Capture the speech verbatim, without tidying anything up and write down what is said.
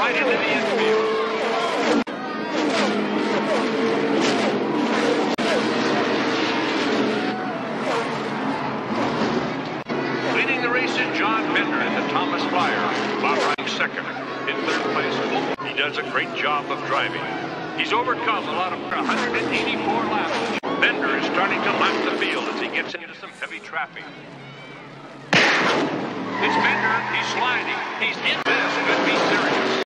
right into the infield. Leading the race is John Bender in the Thomas Flyer. Bob running second. In third place, he does a great job of driving. He's overcome a lot of one hundred eighty-four laps. Bender is starting to lap the field as he gets into some heavy traffic. It's Bender. He's sliding. He's in. This could be serious.